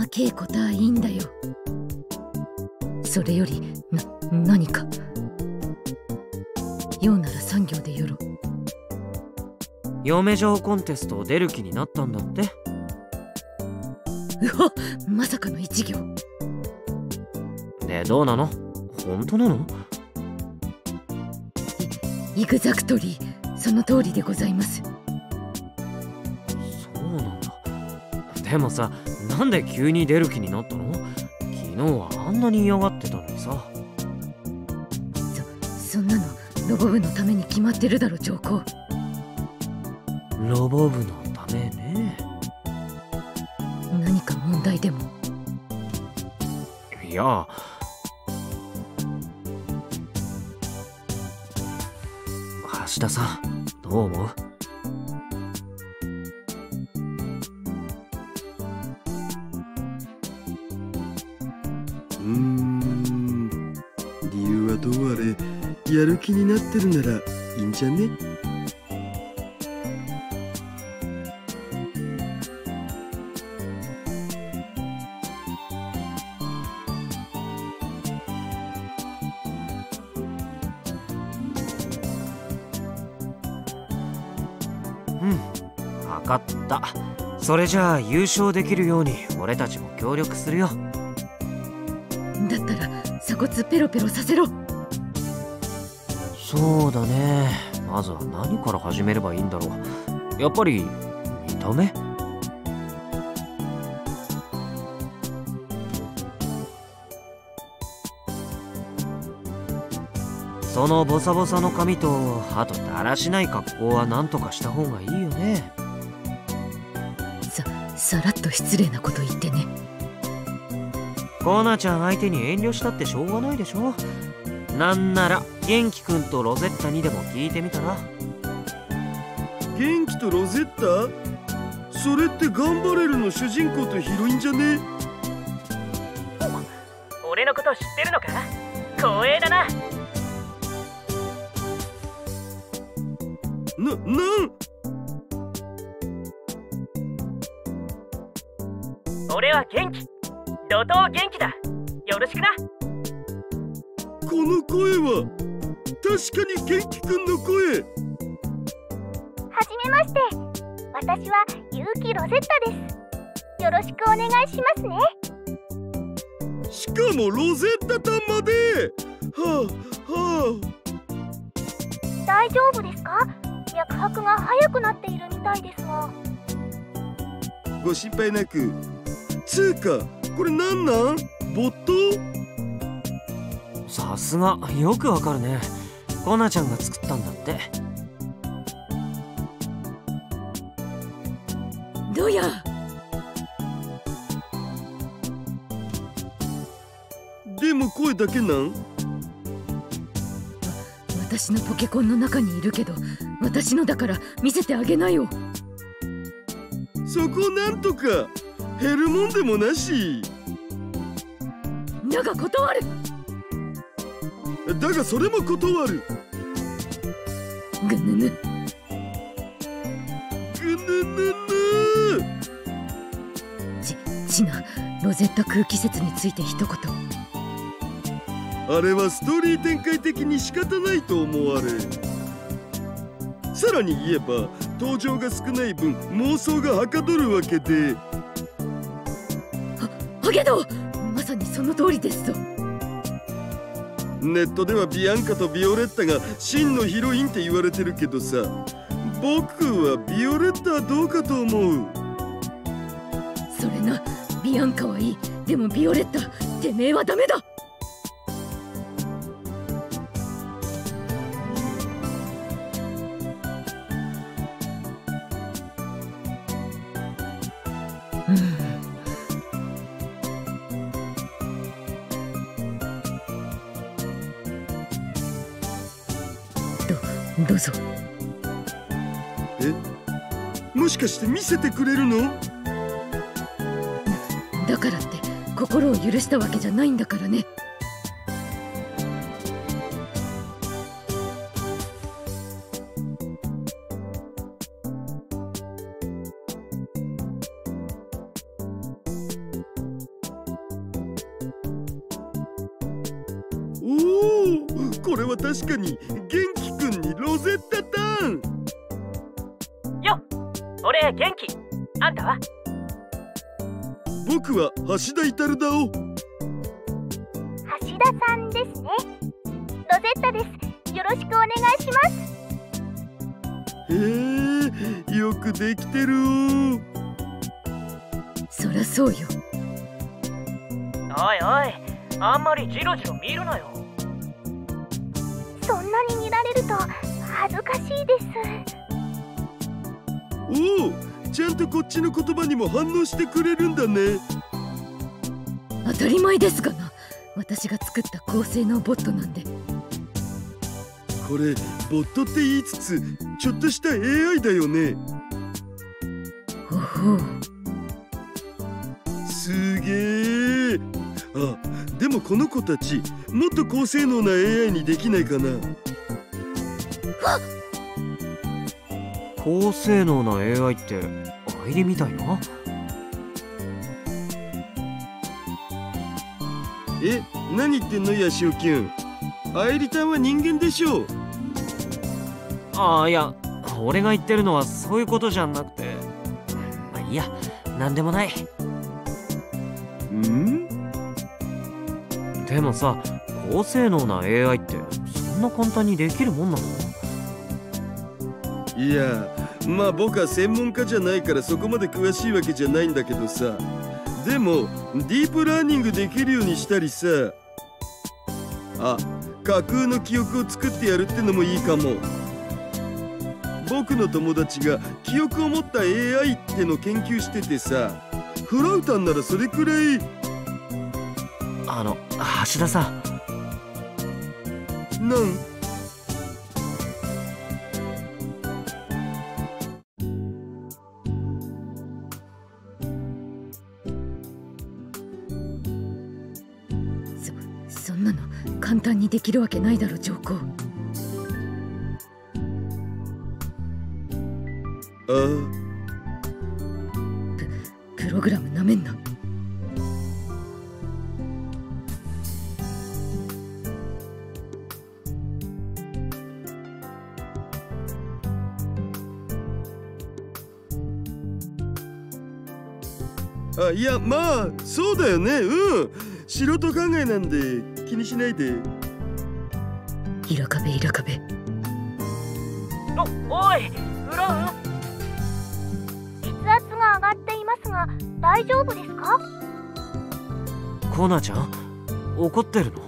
稽古たいいんだよ。それより何か用なら産業でよろ。 嫁嬢コンテスト出る気になったんだって。 うわ、まさかの一行で、どうなの？本当なの？ イグザクトリー、その通りでございます。 そうなんだ。でもさ、なんで急に出る気になったの？昨日はあんなに嫌がってたのにさ。 そんなのロボ部のために決まってるだろ、上皇。 ロボ部のためね。 何か問題でも？ いや、橋田さん、どう思う？ 理由はどうあれ、やる気になってるならいいんじゃね？ 分かった。それじゃあ優勝できるように俺たちも協力するよ。 だったら鎖骨ペロペロさせろ。 そうだね。まずは何から始めればいいんだろう。やっぱり見た目？そのボサボサの髪と、あとだらしない格好は何とかした方がいいよね。 さらっと失礼なこと言ってね。 コナちゃん相手に遠慮したってしょうがないでしょ。なんなら元気くんとロゼッタにでも聞いてみたら？ 元気とロゼッタ？それって頑張れるの主人公とヒロインじゃね？ 俺のこと知ってるのか？光栄だな。俺は元気。怒涛元気だ。よろしくな。 この声は確かに元気くんの声。 はじめまして。私は結城ロゼッタです。よろしくお願いしますね。 しかもロゼッタたんまで。 大丈夫ですか？脈拍が速くなっているみたいですが。 ご心配なく。つーか、これなんなん？ボット？ さすが、よくわかるね。コナちゃんが作ったんだって。 どうや？ でも声だけなん？ 私のポケコンの中にいるけど、私のだから見せてあげなよ。 そこなんとか減るもんでもなし。 だが断る。 だがそれも断る。 ぐぬぬ。 ぐぬぬぬ。 チナ、ロゼッタ空気説について一言。 あれはストーリー展開的に仕方ないと思われ。さらに言えば登場が少ない分妄想がはかどるわけで。 ハゲド、まさにその通りですぞ。 ネットではビアンカとビオレッタが真のヒロインって言われてるけどさ、僕はビオレッタはどうかと思う。 それな、ビアンカはいい。でもビオレッタ、てめえはダメだ。どうぞ。 もしかして見せてくれるの？ だからって心を許したわけじゃないんだからね。 おお、これは確かに元気くんにロゼッタターン。 よっ、俺元気。あんたは？ 僕は橋田至だお。 橋田さんですね。ロゼッタです。よろしくお願いします。 へえ、よくできてるお。 そりゃそうよ。 おいおい、あんまりジロジロ見るなよ。 そんなに見られると恥ずかしいです。 おお、ちゃんとこっちの言葉にも反応してくれるんだね。 当たり前ですがな。私が作った高性能ボットなんで。 これボットって言いつつちょっとした AI だよね。 ほほう。 すげえ。あ、でもこの子たちもっと高性能な AI にできないかな。 高性能な AI ってアイリみたいな。 え、何言ってんのヤシオキュン。アイリタンは人間でしょう。 ああ、いや、俺が言ってるのはそういうことじゃなくて、まあいいや、なんでもない。 ん？ でもさ、高性能な AI ってそんな簡単にできるもんなの？ いや、まあ僕は専門家じゃないからそこまで詳しいわけじゃないんだけどさ。でもディープラーニングできるようにしたりさ、あ、架空の記憶を作ってやるってのもいいかも。僕の友達が記憶を持った AI っての研究しててさ、フラウタンならそれくらい。 橋田さん。 そんなの簡単にできるわけないだろ、上皇。 ああ、 プログラムなめんな。 あ、いや、まあそうだよね。うん、素人考えなんで気にしないで。 イラカベイラカベ。 おい、フラウ。 血圧が上がっていますが大丈夫ですか？ コナちゃん、怒ってるの？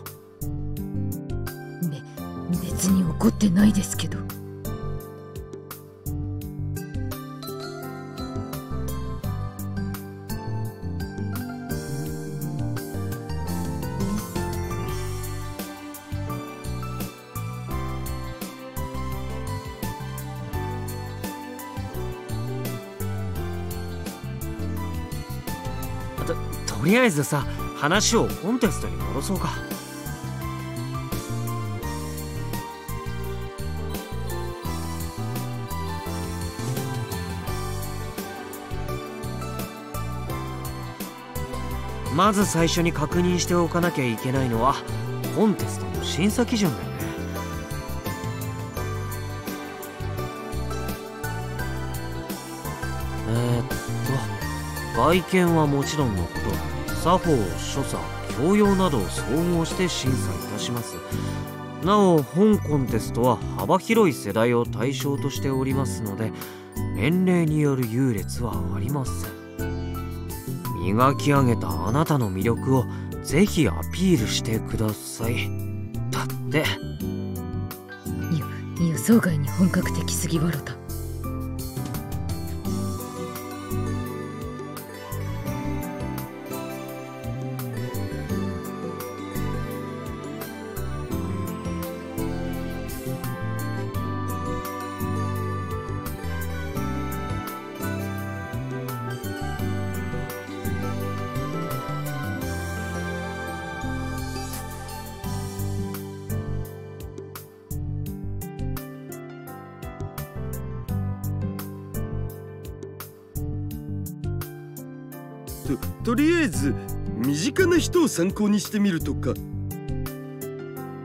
別に怒ってないですけど。 とりあえずさ、話をコンテストに戻そうか。まず最初に確認しておかなきゃいけないのはコンテストの審査基準だよね。外見はもちろんのこと、作法、所作、教養などを総合して審査いたします。なお本コンテストは幅広い世代を対象としておりますので、年齢による優劣はありません。磨き上げたあなたの魅力をぜひアピールしてください。だって。 予想外に本格的すぎわろた。 とりあえず身近な人を参考にしてみるとか。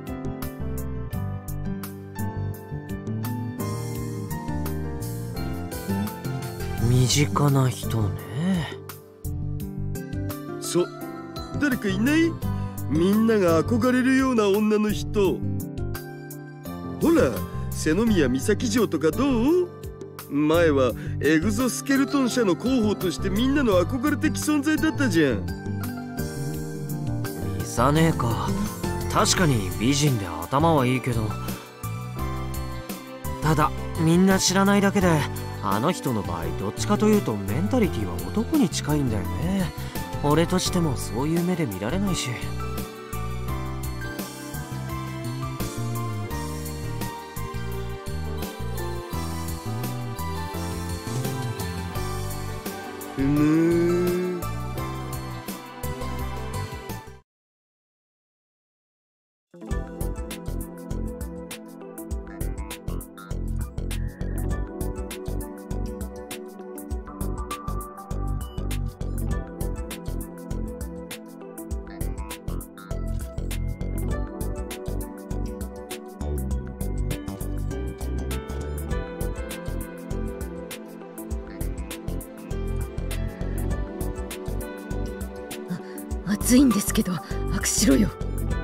身近な人ね。 誰かいない？みんなが憧れるような女の人。ほら、瀬宮美咲嬢とかどう？前はエグゾスケルトン社の候補としてみんなの憧れ的存在だったじゃん。ミサ姉か。確かに美人で頭はいいけど、ただみんな知らないだけで、あの人の場合どっちかというとメンタリティは男に近いんだよね。俺としてもそういう目で見られないし。 暑いんですけど握手しろよ。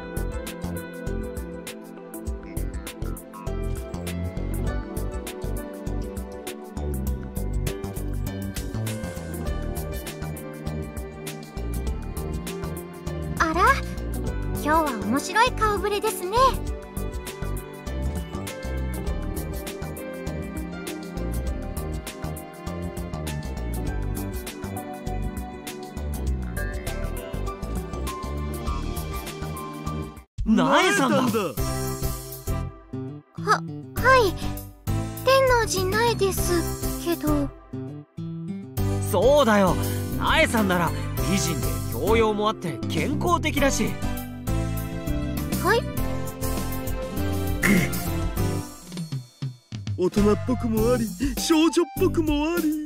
あら、今日は面白い顔ぶれですね。 ナエさんだ。 はい、天王寺苗ですけど。 そうだよ、ナエさんなら美人で教養もあって健康的だし。 はい。 大人っぽくもあり、少女っぽくもあり。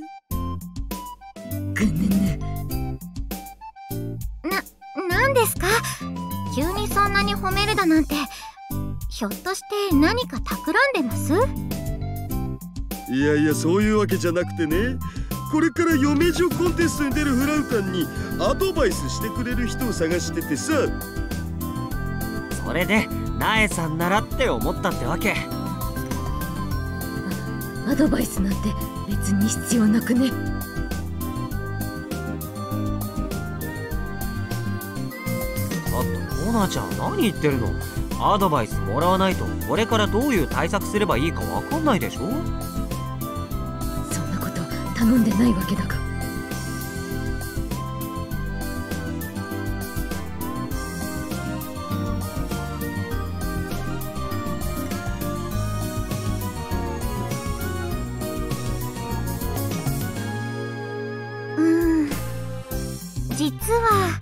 なんですか？急にそんなに褒めるだなんて、ひょっとして何か企んでます？ いやいや、そういうわけじゃなくてね、これから嫁女コンテストに出るフラウタンにアドバイスしてくれる人を探しててさ。 それでナエさんならって思ったってわけ。 アドバイスなんて別に必要なくね？ モナちゃん、何言ってるの？アドバイスもらわないとこれからどういう対策すればいいかわかんないでしょ。 そんなこと頼んでないわけだが。 実は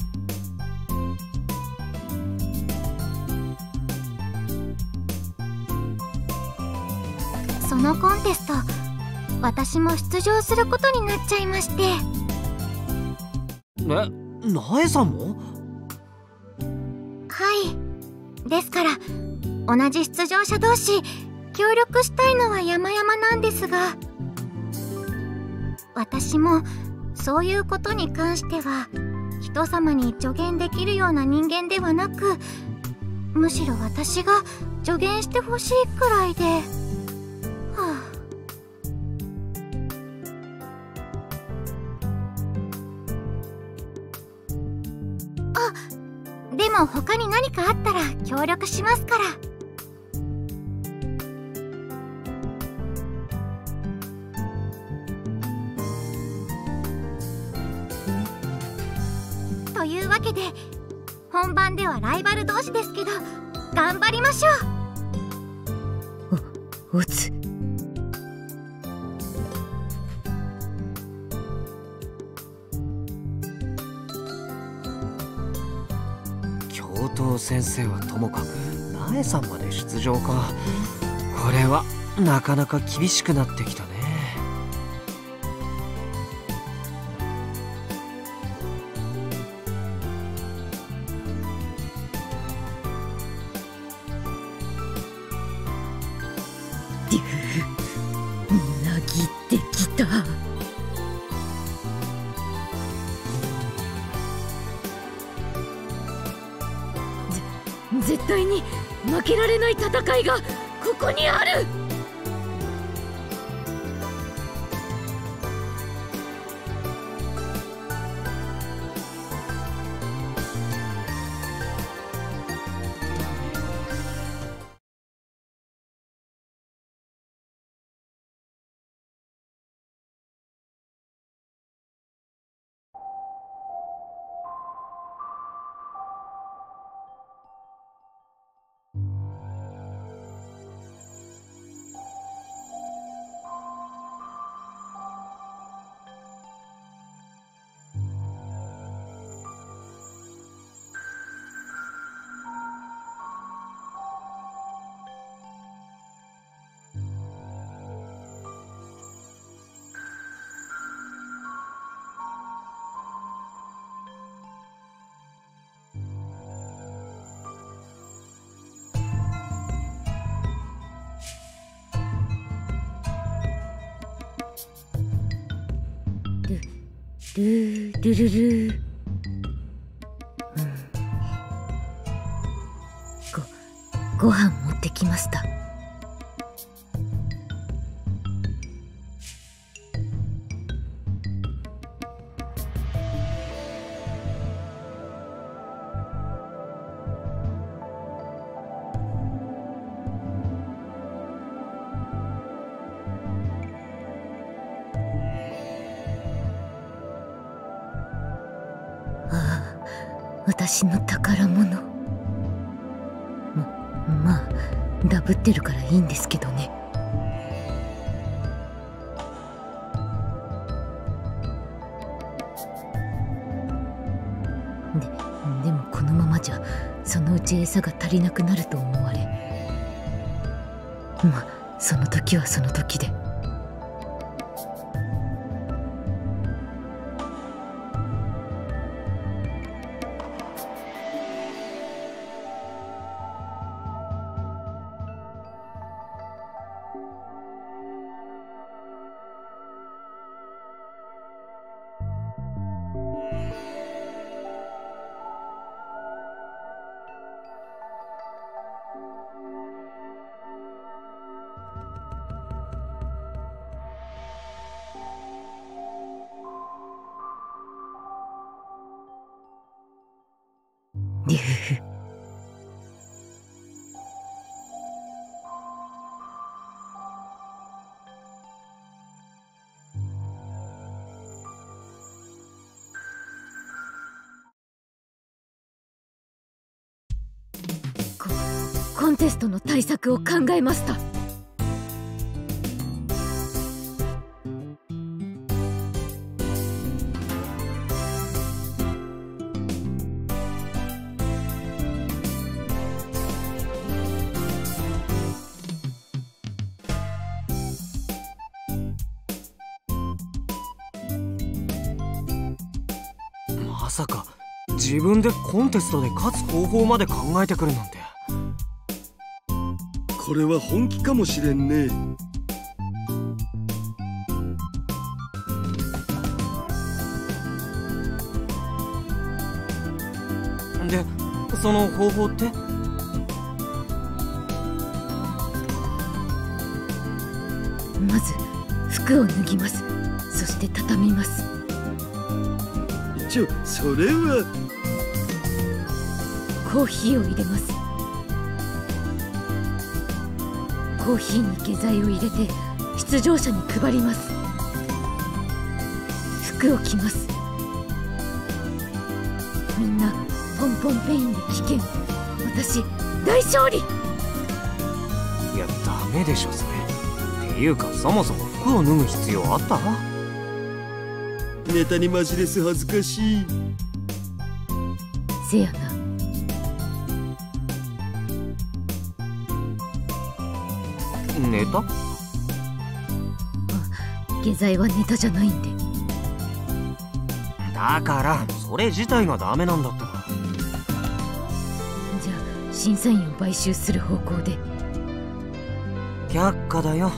そのコンテスト、私も出場することになっちゃいまして。 ナエさんも？ はい。ですから同じ出場者同士協力したいのは山々なんですが、私もそういうことに関しては人様に助言できるような人間ではなく、むしろ私が助言してほしいくらいで。でも他に何かあったら協力しますから。というわけで本番ではライバル同士ですけど頑張りましょう。おつ。 教頭先生はともかくナエさんまで出場か。これはなかなか厳しくなってきたね。 なぎってきた。 絶対に負けられない戦いがここにある。ルールルルー、ご飯持ってきました。私の宝物。まあダブってるからいいんですけどね。でもこのままじゃそのうち餌が足りなくなると思われ、まあその時はその時で。竜、コンテストの対策を考えました。 まさか自分でコンテストで勝つ方法まで考えてくるなんて。 これは本気かもしれんね。 で、その方法って？ まず服を脱ぎます。そして畳みます。 それは。 コーヒーを入れます。コーヒーに下剤を入れて出場者に配ります。服を着ます。みんなポンポンペインで危険。私大勝利。 いやダメでしょそれ。っていうかそもそも服を脱ぐ必要あった？ ネタにマジレス恥ずかしい。 せやな。 ネタ？ 下剤はネタじゃないんで。 だからそれ自体がダメなんだったら。 じゃあ審査員を買収する方向で。 却下だよ。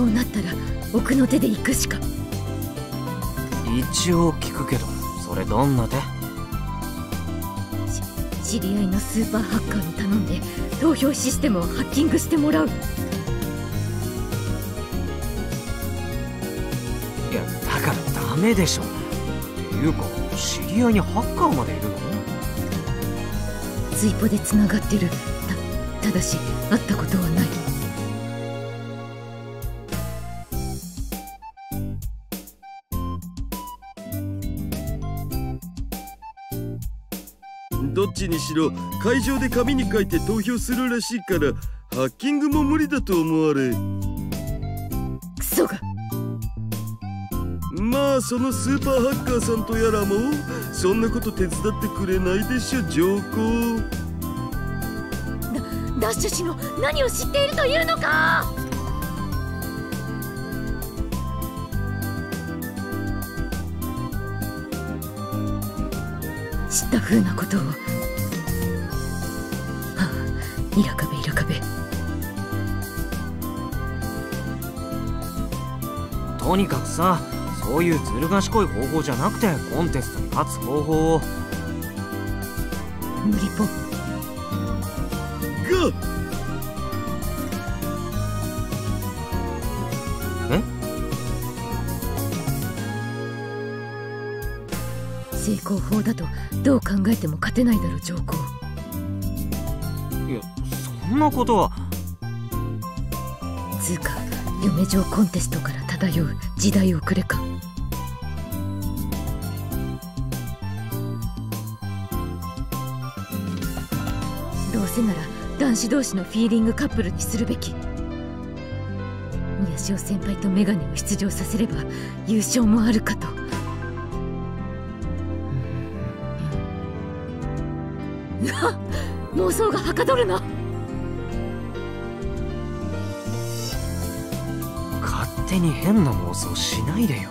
そうなったら奥の手で行くしか。 一応聞くけど、それどんな手？ 知り合いのスーパーハッカーに頼んで投票システムをハッキングしてもらう。 いや、だからダメでしょ。っていうか、知り合いにハッカーまでいるの？ ツイポでつながってる。ただし会ったことはない。 どっちにしろ会場で紙に書いて投票するらしいから、ハッキングも無理だと思われ。 クソが。 まあそのスーパーハッカーさんとやらもそんなこと手伝ってくれないでしょ、上皇。 ダッシュ氏の何を知っているというのか。知った風なことを。はあ、イラカベイラカベ。 とにかくさ、そういうずる賢い方法じゃなくてコンテストに勝つ方法を。 無理ぽ。 が成功法だとどう考えても勝てないだろ、上皇。 いや、そんなことは。 つうか嫁嬢コンテストから漂う時代遅れか。どうせなら男子同士のフィーリングカップルにするべき。宮潮先輩とメガネを出場させれば優勝もあるかと。うわっ、妄想がはかどるな。 勝手に変な妄想しないでよ。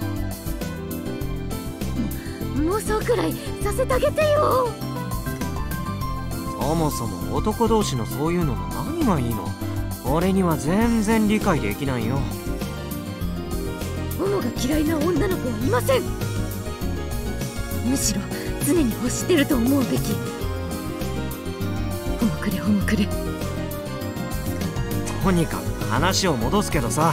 妄想くらいさせてあげてよ。 そもそも男同士のそういうのの何がいいの？俺には全然理解できないよ。 モモが嫌いな女の子はいません。むしろ常に欲してると思うべき。ほもくれほもくれ。 とにかく話を戻すけどさ、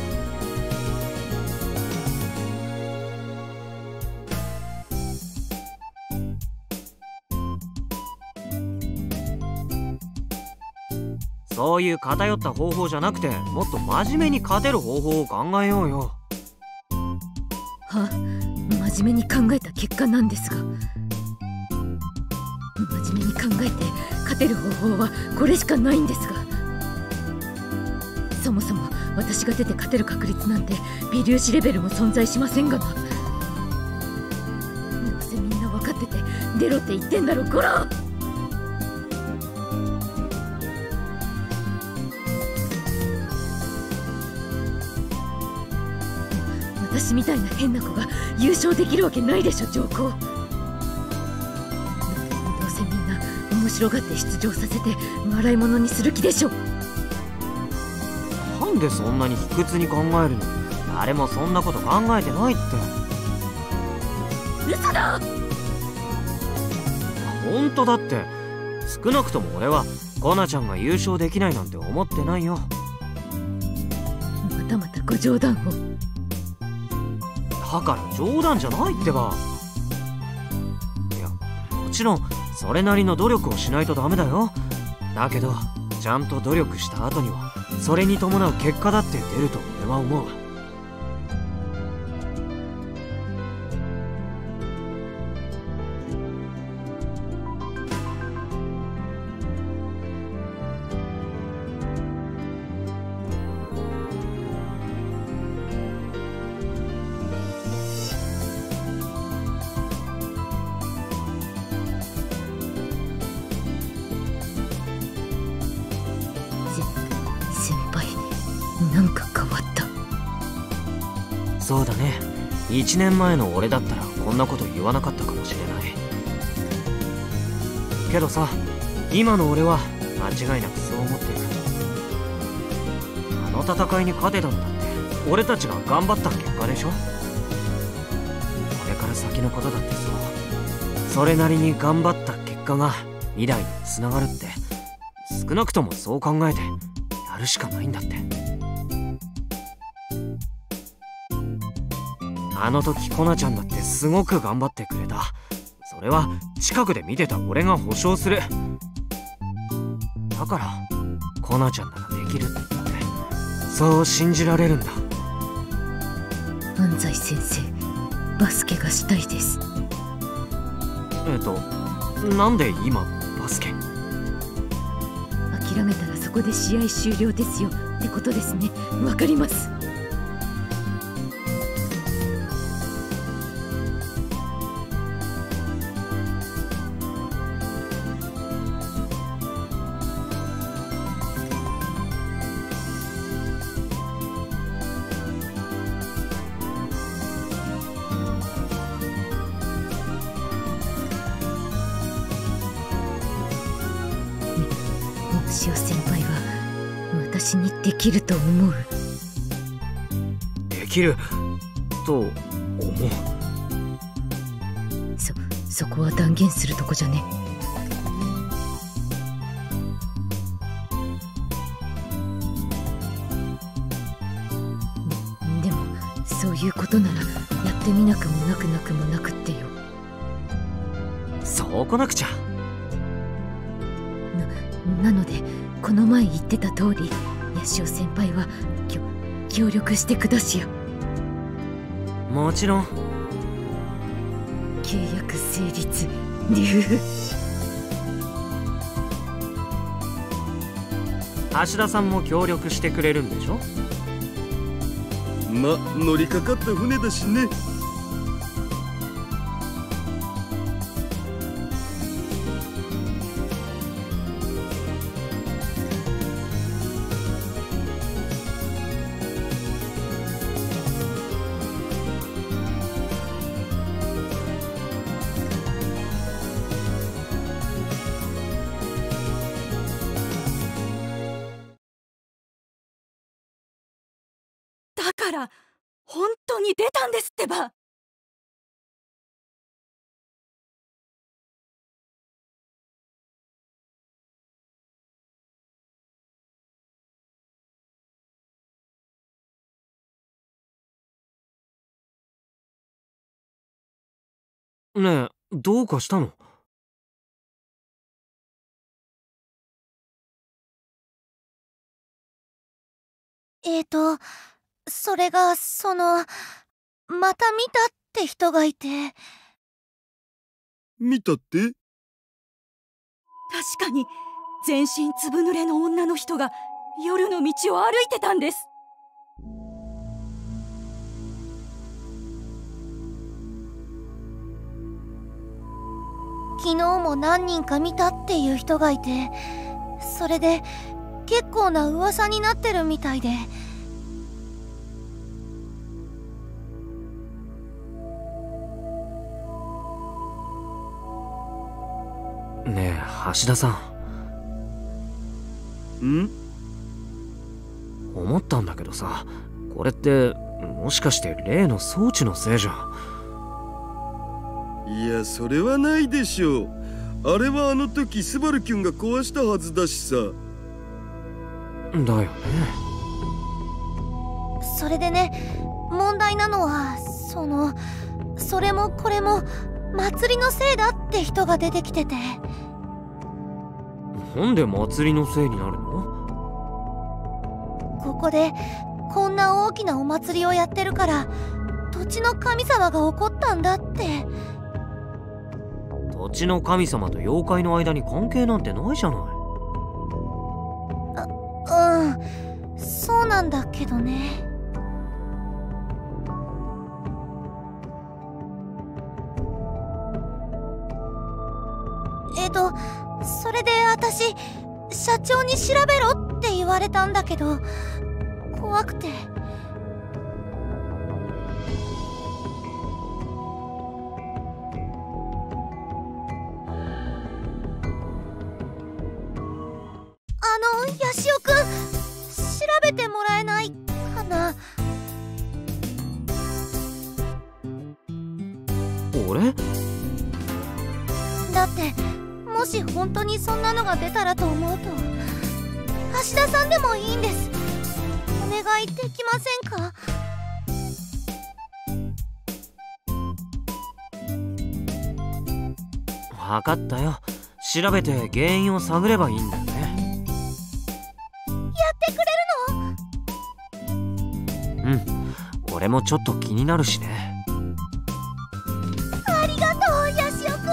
そういう偏った方法じゃなくて、もっと真面目に勝てる方法を考えようよ。 は、真面目に考えた結果なんですが、真面目に考えて勝てる方法はこれしかないんですが、そもそも私が出て勝てる確率なんて微粒子レベルも存在しませんがな。どうせみんな分かってて出ろって言ってんだろ、こら。私みたいな変な子が優勝できるわけないでしょ、上皇。どうせみんな面白がって出場させて笑い物にする気でしょ。 なんでそんなに卑屈に考えるの？誰もそんなこと考えてないって。 嘘だ。 本当だって。少なくとも俺はコナちゃんが優勝できないなんて思ってないよ。 またまたご冗談を。 だから冗談じゃないってば。いや、もちろんそれなりの努力をしないとダメだよ。だけどちゃんと努力した後にはそれに伴う結果だって出ると俺は思う。 なんか変わった。 そうだね。1年前の俺だったらこんなこと言わなかったかもしれないけどさ、今の俺は間違いなくそう思ってる。あの戦いに勝てたんだって俺たちが頑張った結果でしょ。これから先のことだってそう。それなりに頑張った結果が未来につながるって、少なくともそう考えてやるしかないんだって。あの時コナちゃんだってすごく頑張ってくれた。それは近くで見てた俺が保証する。だからコナちゃんならできるってそう信じられるんだ。 安西先生、バスケがしたいです。 なんで今バスケ？ 諦めたらそこで試合終了ですよってことですね。わかります。潮先輩は私にできると思う。 できると思う。 そこは断言するとこじゃね。でもそういうことならやってみなくもなくなくもなくってよ。 そうこなくちゃ。 なのでこの前言ってた通り、八潮先輩は協力してくだしや。 もちろん。 契約成立流。 橋田さんも協力してくれるんでしょ。 ま、乗りかかった船だしね。 だから本当に出たんですってば。 ねえ、どうかしたの？ それがまた見たって人がいて。 見たって？ 確かに全身ずぶ濡れの女の人が夜の道を歩いてたんです。 昨日も何人か見たっていう人がいて、それで結構な噂になってるみたいで。 ねえ、橋田さん。思ったんだけどさ、これってもしかして例の装置のせいじゃ。 いや、それはないでしょう。あれはあの時スバルキュンが壊したはずだしさ。 だよね。 それでね、問題なのはそれもこれも祭りのせいだって人が出てきてて。 なんで祭りのせいになるの？ ここでこんな大きなお祭りをやってるから土地の神様が怒ったんだって。 土地の神様と妖怪の間に関係なんてないじゃない。 そうなんだけどね。それで私社長に調べろって言われたんだけど、怖くて。ヤシオくん、調べてもらえないかな。 俺？ だってもし本当にそんなのが出たらと思うと、橋田さんでもいいんです。お願いできませんか？ 分かったよ。調べて原因を探ればいいんだよね。 やってくれるの？ うん、俺もちょっと気になるしね。 ありがとう、ヤシオく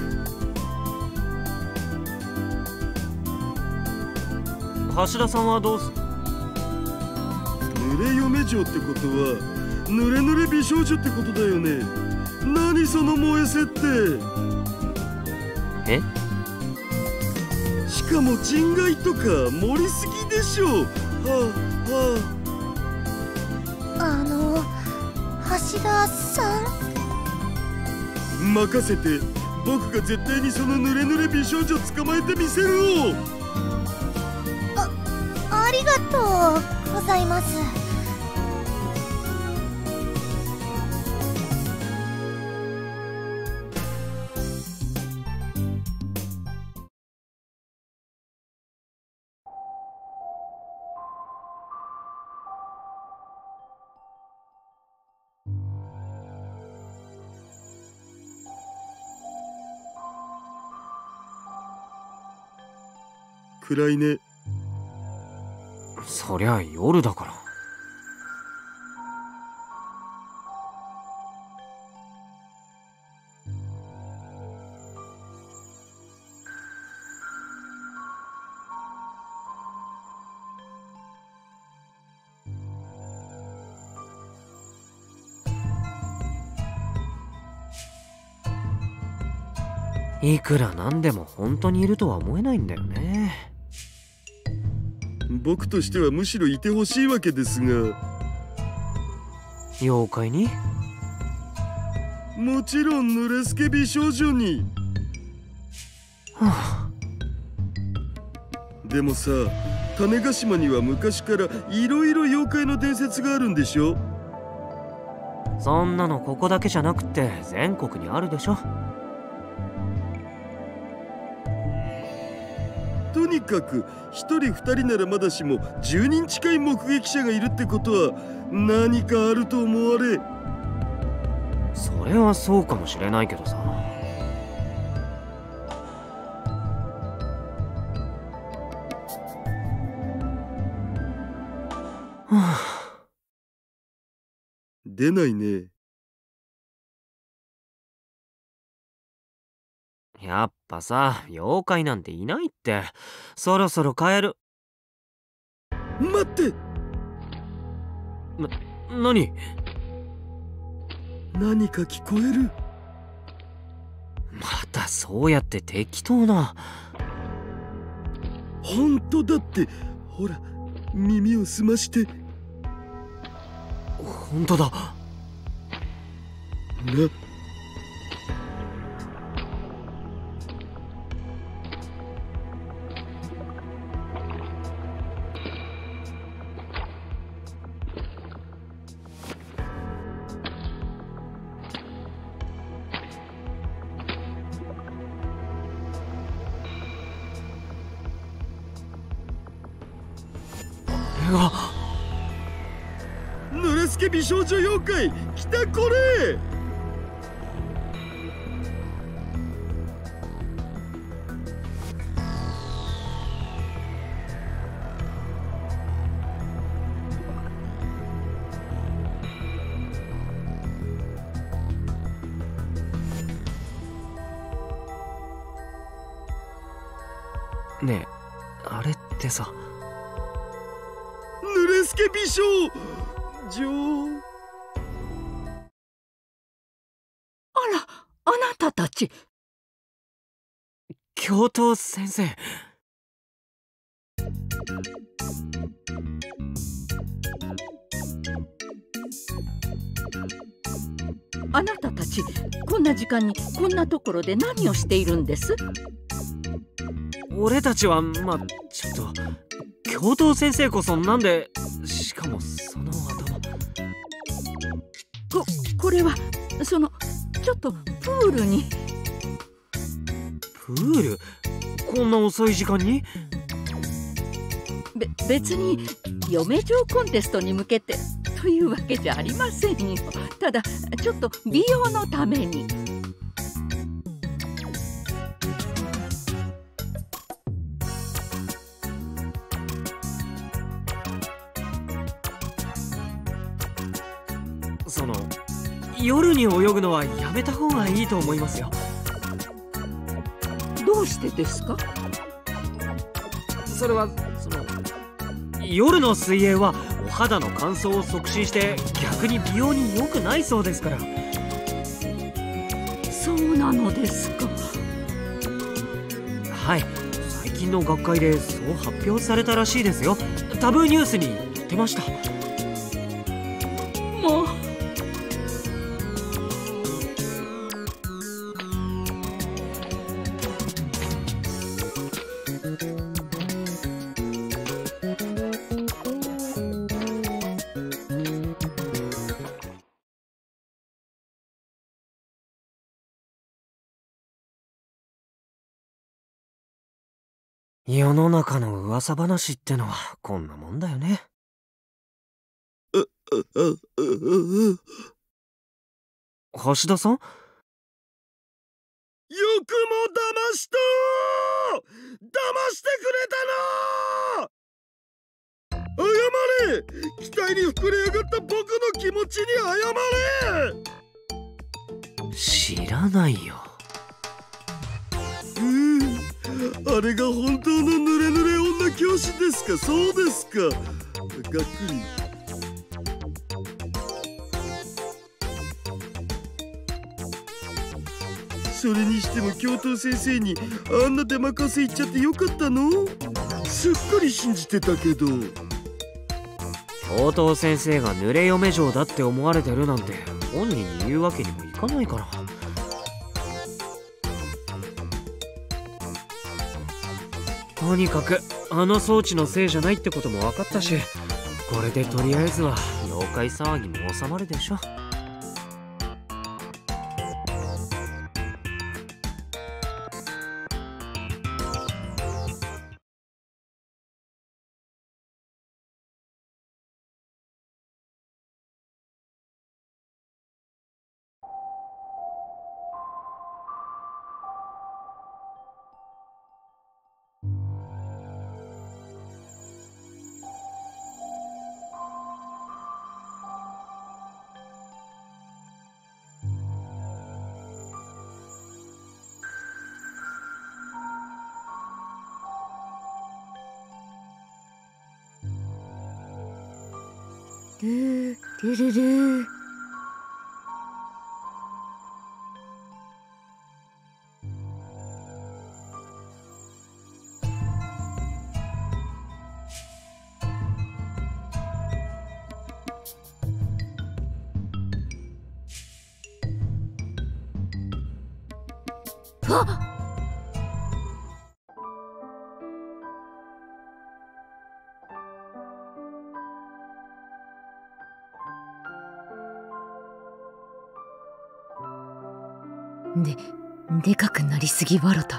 ん。 橋田さんはどうす？ 濡れ嫁嬢ってことは濡れ濡れ美少女ってことだよね。何その燃え設定。 え？ しかも人外とか盛りすぎでしょ。はあ、 橋田さん、 任せて。僕が絶対にその濡れ濡れ美少女捕まえてみせるよ。 ありがとうございます。 暗いね。 そりゃ夜だから。いくらなんでも本当にいるとは思えないんだよね。 僕としてはむしろいてほしいわけですが。 妖怪に？ もちろん濡れスケ美少女に。 はあ、 でもさ、種子島には昔からいろいろ妖怪の伝説があるんでしょ？ そんなのここだけじゃなくて全国にあるでしょ。 とにかく1人2人ならまだしも10人近い目撃者がいるってことは何かあると思われ。 それはそうかもしれないけどさ。はあ、 出ないね。 やっぱさ、妖怪なんていないって。そろそろ帰る。 待って。 何？ 何か聞こえる。 またそうやって適当な。 本当だって。ほら、耳を澄まして。 本当だ。 濡れスケ美少女妖怪来たこれ。 ねえ、あれってさ、 濡れスケ美少女。 あら、あなたたち。 教頭先生。 あなたたち、こんな時間にこんなところで何をしているんです？ 俺たちはまあちょっと、教頭先生こそなんで、しかもその頭。 これはそのちょっとプールに。 プール？こんな遅い時間に？ 別に嫁嬢コンテストに向けてというわけじゃありませんよ。ただちょっと美容のために。 夜に泳ぐのはやめた方がいいと思いますよ。 どうしてですか？ それは夜の水泳はお肌の乾燥を促進して逆に美容に良くないそうですから。 そうなのですか。 はい、最近の学会でそう発表されたらしいですよ。タブーニュースに載ってました。 もう世の中の噂話ってのはこんなもんだよね。橋田さん？よくも騙したー！騙してくれたなー！謝れ！期待に膨れ上がった僕の気持ちに謝れ！ 知らないよ。 あれが本当の濡れ濡れ女教師ですか？そうですか。がっくり。それにしても教頭先生にあんな出任せ言っちゃってよかったの？すっかり信じてたけど。 教頭先生が濡れ嫁嬢だって思われてるなんて本人に言うわけにもいかないから。とにかくあの装置のせいじゃないってことも分かったし、これでとりあえずは妖怪騒ぎも収まるでしょ。 ルールルルー。あっ！でかくなりすぎわろた。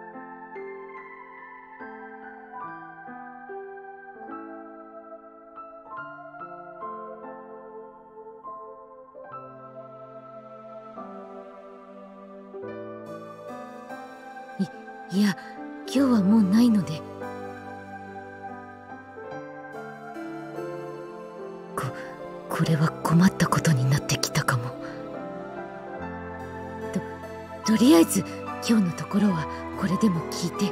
いや、今日はもうないので。これは困ったことになってきたかも。とりあえず今日のところはこれでも聞いて。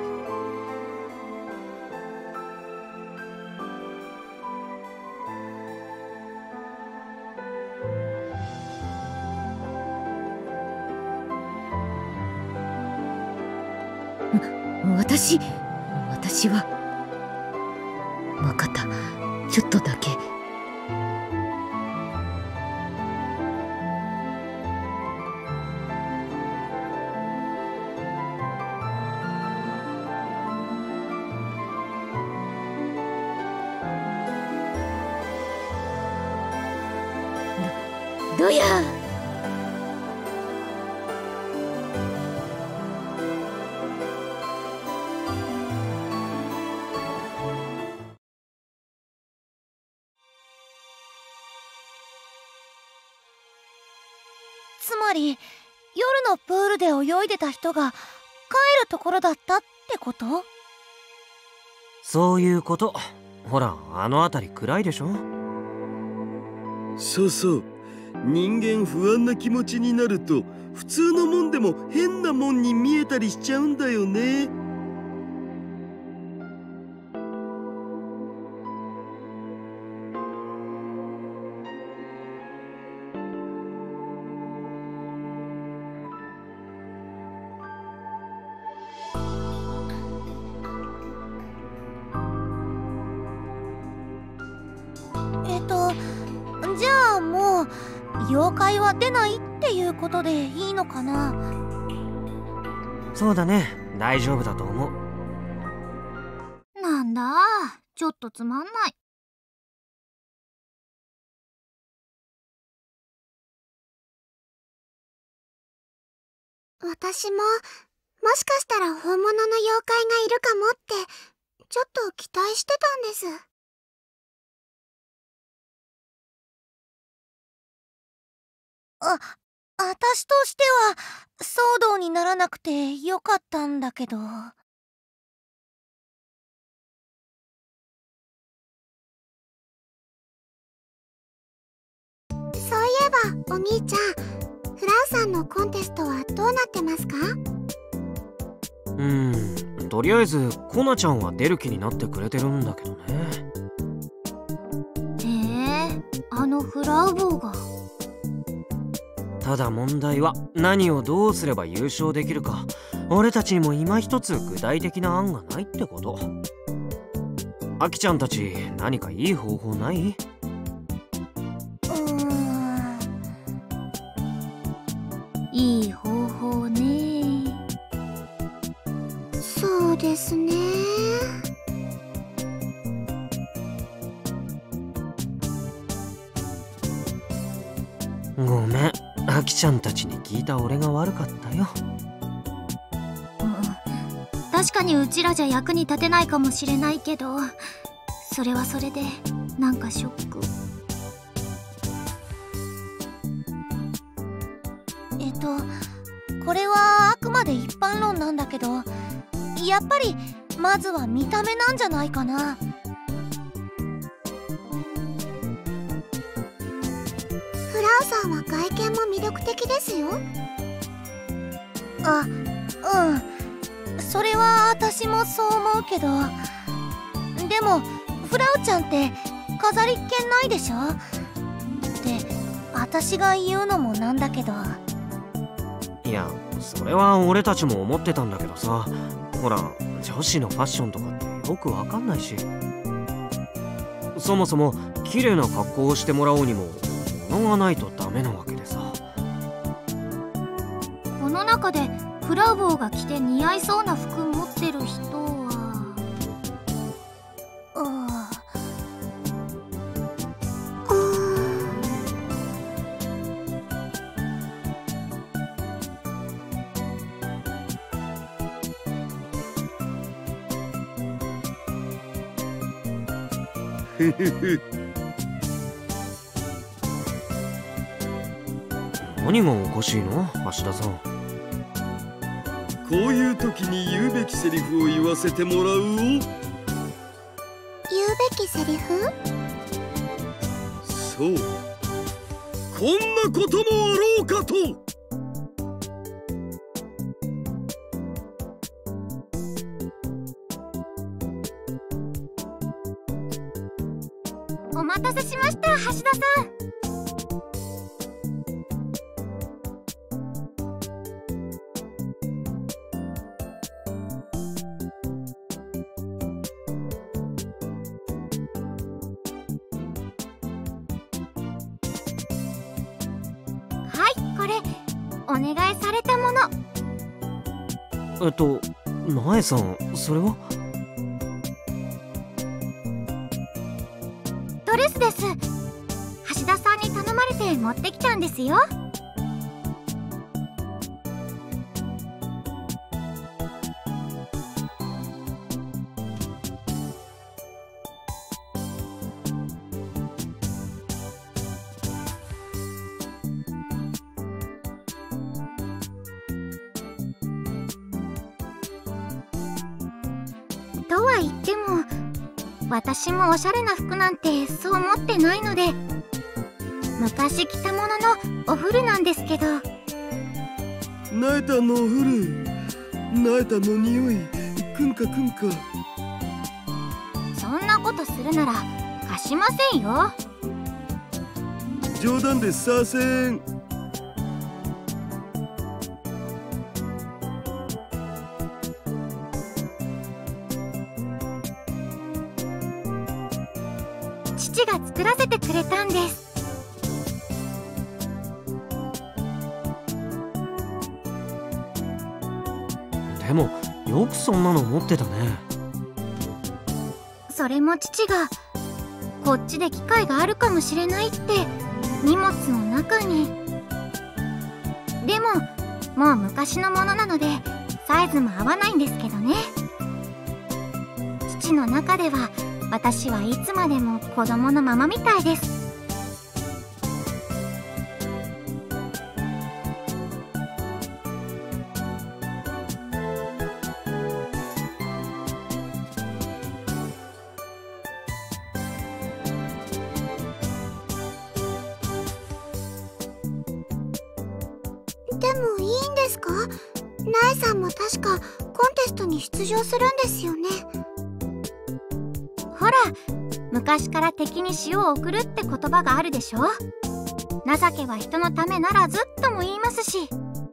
私は分かった。ちょっとだけ。どや。 つまり夜のプールで泳いでた人が帰るところだったってこと？ そういうこと。ほら、あの辺り暗いでしょ。 そうそう。人間不安な気持ちになると普通のもんでも変なもんに見えたりしちゃうんだよね。 じゃあもう妖怪は出ないっていうことでいいのかな？ そうだね、大丈夫だと思う。 なんだ、ちょっとつまんない。私も、もしかしたら本物の妖怪がいるかもって、ちょっと期待してたんです。私としては騒動にならなくてよかったんだけど。そういえばお兄ちゃん、フラウさんのコンテストはどうなってますか？ とりあえずコナちゃんは出る気になってくれてるんだけどね。 あのフラウボーが。 ただ問題は何をどうすれば優勝できるか、俺たちにも今一つ具体的な案がないってこと。アキちゃんたち何かいい方法ない？ いい方法ね。そうですね。 ごめん、アキちゃんたちに聞いた俺が悪かったよ。 確かにうちらじゃ役に立てないかもしれないけど、それはそれでなんかショック。これはあくまで一般論なんだけど、やっぱりまずは見た目なんじゃないかな。フラウさんは外見も魅力的ですよ。それは私もそう思うけど、でもフラウちゃんって飾りっ気ないでしょって私が言うのもなんだけど。 いや、それは俺たちも思ってたんだけどさ、ほら女子のファッションとかってよくわかんないし、そもそも綺麗な格好をしてもらおうにも物がないとダメなわけでさ。 この中でフラウボーが着て似合いそうな服持ってる人は何がおかしいの、橋田さん。 こういう時に言うべきセリフを言わせてもらうを。言うべきセリフ？ そう、こんなこともあろうかと。 お待たせしました、橋田さん。これお願いされたもの。 苗さん、それは？ ドレスです。橋田さんに頼まれて持ってきたんですよ。 とは言っても私もおしゃれな服なんてそう思ってないので、昔着たもののお古なんですけど。 ナエタンのお古、ナエタンの匂い、くんかくんか。 そんなことするなら貸しませんよ。 冗談でさせん。 父が作らせてくれたんです。 でもよくそんなの持ってたね。 それも父がこっちで機会があるかもしれないって荷物の中に。でももう昔のものなのでサイズも合わないんですけどね。父の中では私はいつまでも子供のままみたいです。 でもいいんですか？ナエさんも確かコンテストに出場するんですよね。 ほら、昔から敵に塩を送るって言葉があるでしょ。情けは人のためならずとも言いますし。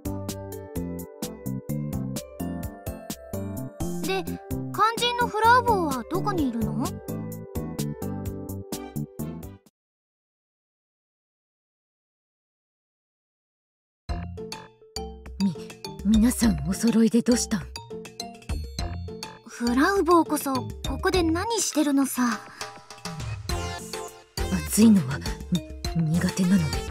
で、肝心のフラウボーはどこにいるの？ 皆さんお揃いでどうしたん？ フラウボーこそここで何してるのさ。 暑いのは苦手なので。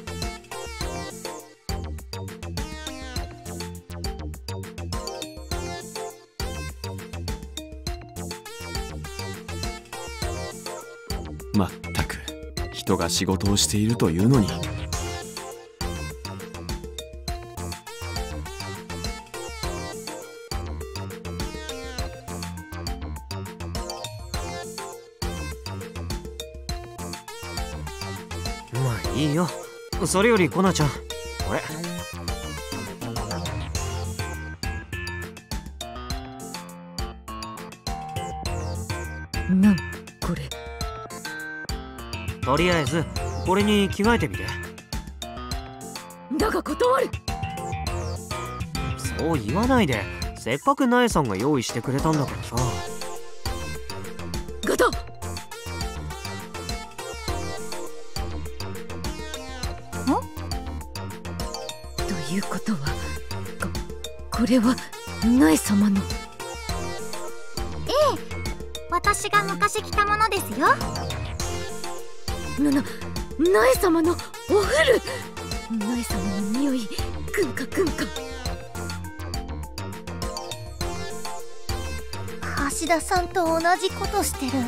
まったく人が仕事をしているというのに。 いいよ。それよりコナちゃん、これ。 なんこれ。 とりあえずこれに着替えてみて。 だが断る。 そう言わないで。せっかくナエさんが用意してくれたんだからさ。 ガタ。ということはこれはナエ様の。 ええ、私が昔着たものですよ。 ナエ様のお古。ナエ様の匂い、くんかくんか。 橋田さんと同じことしてる。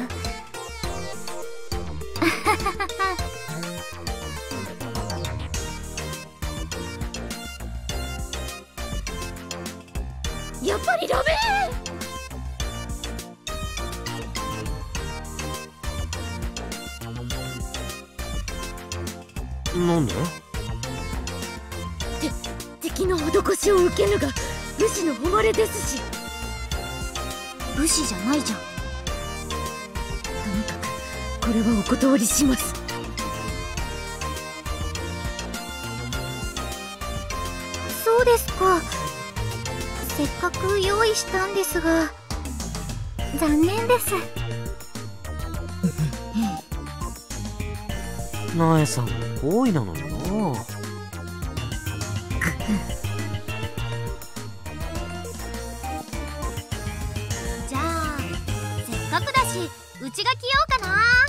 やっぱりダメ。 なんで？ 敵の施しを受けぬが武士の誉れですし。 武士じゃないじゃん。 とにかくこれはお断りします。 そうですか。せっかく用意したんですが残念です。 ナエさんも好意なのにな。 じゃあせっかくだしうちが着ようかな。